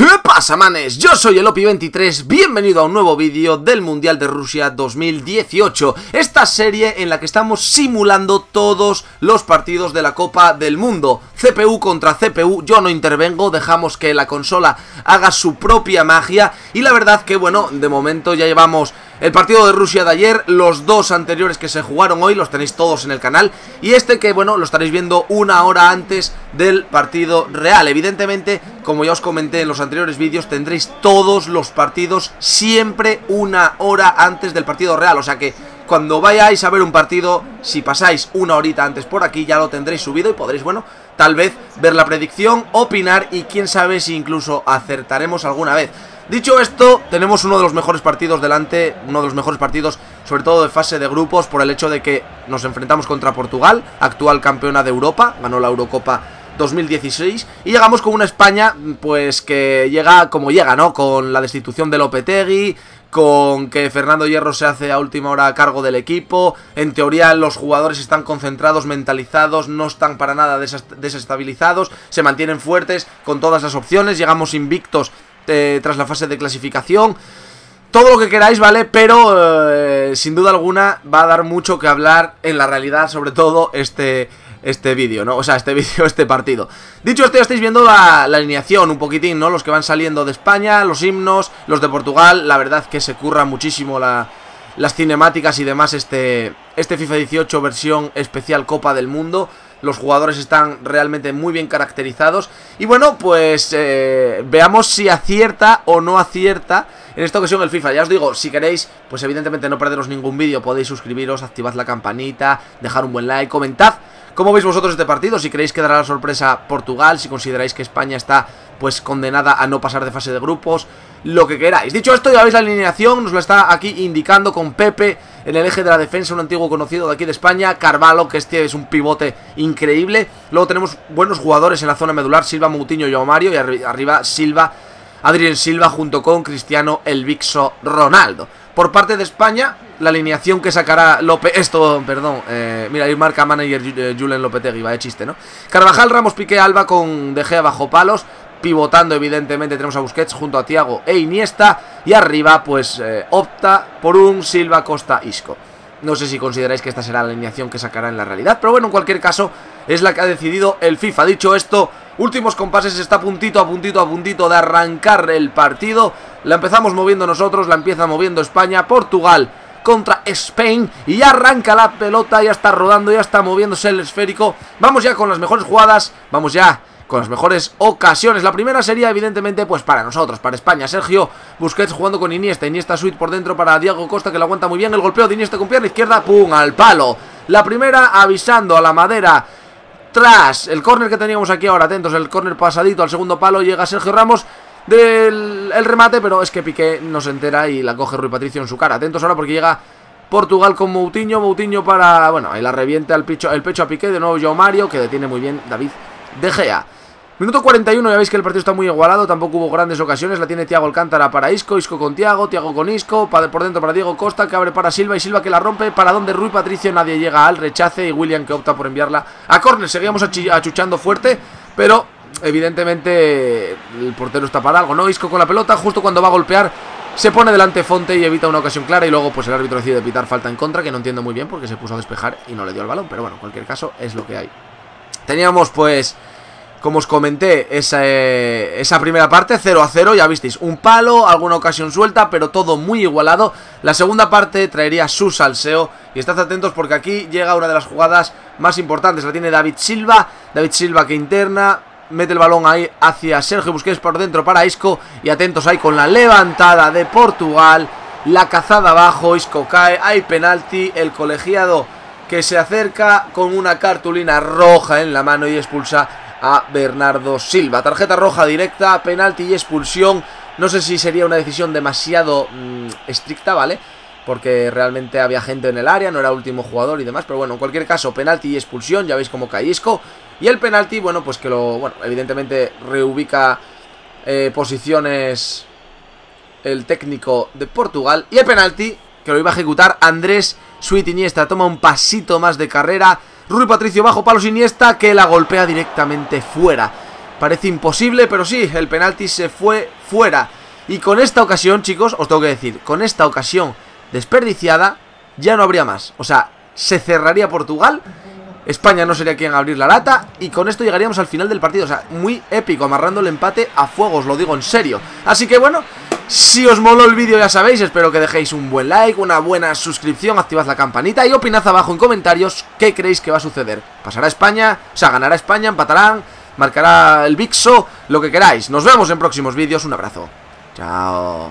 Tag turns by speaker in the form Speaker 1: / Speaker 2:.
Speaker 1: ¿Qué pasa, manes? Yo soy el Opi23, bienvenido a un nuevo vídeo del Mundial de Rusia 2018. Esta serie en la que estamos simulando todos los partidos de la Copa del Mundo. CPU contra CPU, yo no intervengo, dejamos que la consola haga su propia magia. Y la verdad que, bueno, de momento ya llevamos el partido de Rusia de ayer, los dos anteriores que se jugaron hoy, los tenéis todos en el canal. Y este que, bueno, lo estaréis viendo una hora antes del partido real. Evidentemente, como ya os comenté en los anteriores vídeos, tendréis todos los partidos siempre una hora antes del partido real. O sea que cuando vayáis a ver un partido, si pasáis una horita antes por aquí, ya lo tendréis subido y podréis, bueno, tal vez ver la predicción, opinar y quién sabe si incluso acertaremos alguna vez. Dicho esto, tenemos uno de los mejores partidos delante, uno de los mejores partidos, sobre todo de fase de grupos, por el hecho de que nos enfrentamos contra Portugal, actual campeona de Europa, ganó la Eurocopa 2016, y llegamos con una España, pues que llega como llega, ¿no? Con la destitución de Lopetegui, con que Fernando Hierro se hace a última hora a cargo del equipo. En teoría los jugadores están concentrados, mentalizados, no están para nada desestabilizados, se mantienen fuertes con todas las opciones, llegamos invictos tras la fase de clasificación. Todo lo que queráis, ¿vale? Pero sin duda alguna va a dar mucho que hablar en la realidad, sobre todo este vídeo, ¿no? O sea, este partido. Dicho esto, ya estáis viendo la alineación un poquitín, ¿no? Los que van saliendo de España, los himnos, los de Portugal. La verdad que se curra muchísimo las cinemáticas y demás este FIFA 18 versión especial Copa del Mundo. Los jugadores están realmente muy bien caracterizados. Y bueno, pues veamos si acierta o no acierta en esta ocasión el FIFA. Ya os digo, si queréis, pues evidentemente no perderos ningún vídeo, podéis suscribiros, activad la campanita, dejar un buen like, comentad cómo veis vosotros este partido, si creéis que dará la sorpresa Portugal, si consideráis que España está pues condenada a no pasar de fase de grupos, lo que queráis. Dicho esto, ya veis la alineación, nos lo está aquí indicando con Pepe en el eje de la defensa, un antiguo conocido de aquí de España, Carvalho, que este es un pivote increíble. Luego tenemos buenos jugadores en la zona medular, Silva, Moutinho y Mario, y arriba Silva, Adrien Silva junto con Cristiano el Vixo Ronaldo. Por parte de España, la alineación que sacará mira, ahí marca manager Julen Lopetegui, va de chiste, ¿no? Carvajal, Ramos, Piqué, Alba con De Gea bajo palos. Pivotando, evidentemente, tenemos a Busquets junto a Thiago e Iniesta. Y arriba, pues, opta por un Silva, Costa, Isco. No sé si consideráis que esta será la alineación que sacará en la realidad, pero bueno, en cualquier caso, es la que ha decidido el FIFA. Dicho esto, últimos compases, está a puntito de arrancar el partido. La empezamos moviendo nosotros, la empieza moviendo España. Portugal contra Spain, y ya arranca la pelota, ya está rodando, ya está moviéndose el esférico. Vamos ya con las mejores jugadas, vamos ya con las mejores ocasiones. La primera sería evidentemente pues para nosotros, para España. Sergio Busquets jugando con Iniesta, Iniesta suite por dentro para Diego Costa, que lo aguanta muy bien. El golpeo de Iniesta con pierna izquierda, pum, al palo. La primera avisando a la madera. Tras el córner que teníamos aquí ahora, atentos, el córner pasadito al segundo palo, llega Sergio Ramos del remate, pero es que Piqué no se entera y la coge Rui Patricio en su cara. Atentos ahora porque llega Portugal con Moutinho, Moutinho para, bueno, ahí la revienta el pecho a Piqué, de nuevo João Mario, que detiene muy bien David De Gea. Minuto 41, ya veis que el partido está muy igualado, tampoco hubo grandes ocasiones, la tiene Thiago Alcántara para Isco, Isco con Thiago, Thiago con Isco, por dentro para Diego Costa, que abre para Silva, y Silva que la rompe, para donde Rui Patricio, nadie llega al rechace, y William que opta por enviarla a córner. Seguíamos achuchando fuerte, pero evidentemente el portero está para algo, ¿no? Isco con la pelota, justo cuando va a golpear, se pone delante Fonte y evita una ocasión clara, y luego pues el árbitro decide pitar falta en contra, que no entiendo muy bien porque se puso a despejar y no le dio el balón, pero bueno, en cualquier caso es lo que hay. Teníamos pues, como os comenté, esa primera parte 0-0, ya visteis, un palo, alguna ocasión suelta, pero todo muy igualado. La segunda parte traería su salseo, y estad atentos porque aquí llega una de las jugadas más importantes. La tiene David Silva que interna, mete el balón ahí hacia Sergio Busquets por dentro para Isco, y atentos ahí con la levantada de Portugal, la cazada abajo, Isco cae, hay penalti, el colegiado que se acerca con una cartulina roja en la mano y expulsa a Bernardo Silva. Tarjeta roja directa, penalti y expulsión. No sé si sería una decisión demasiado estricta, ¿vale? Porque realmente había gente en el área, no era último jugador y demás, pero bueno, en cualquier caso, penalti y expulsión, ya veis cómo cae Isco. Y el penalti, bueno, pues que evidentemente reubica posiciones el técnico de Portugal. Y el penalti, que lo iba a ejecutar Andrés Iniesta, toma un pasito más de carrera. Rui Patricio bajo palos, Iniesta que la golpea directamente fuera. Parece imposible, pero sí, el penalti se fue fuera. Y con esta ocasión, chicos, os tengo que decir, con esta ocasión desperdiciada, ya no habría más. O sea, se cerraría Portugal, España no sería quien abrir la lata, y con esto llegaríamos al final del partido. O sea, muy épico, amarrando el empate a fuego, os lo digo en serio. Así que bueno, si os moló el vídeo ya sabéis, espero que dejéis un buen like, una buena suscripción, activad la campanita y opinad abajo en comentarios qué creéis que va a suceder. ¿Pasará España? O sea, ¿ganará España? ¿Empatarán? ¿Marcará el Bixo? Lo que queráis. Nos vemos en próximos vídeos. Un abrazo. Chao.